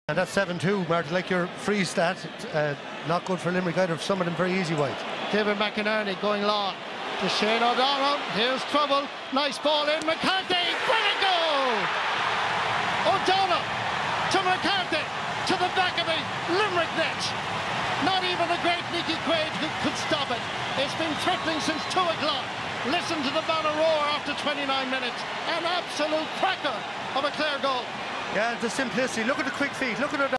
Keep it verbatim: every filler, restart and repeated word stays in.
And that's seven two, Martin, like your free stat, uh, not good for Limerick either, some of them very easy wide. David McInerney going long to Shane O'Donnell, here's trouble, nice ball in, Mccarthy, brilliant goal! O'Donnell to Mccarthy, to the back of the Limerick net. Not even the great Nicky Quaid could, could stop it. It's been threatening since two o'clock. Listen to the banner roar after twenty-nine minutes. An absolute cracker of a Clare goal. Yeah, the simplicity, look at the quick feet, look at it.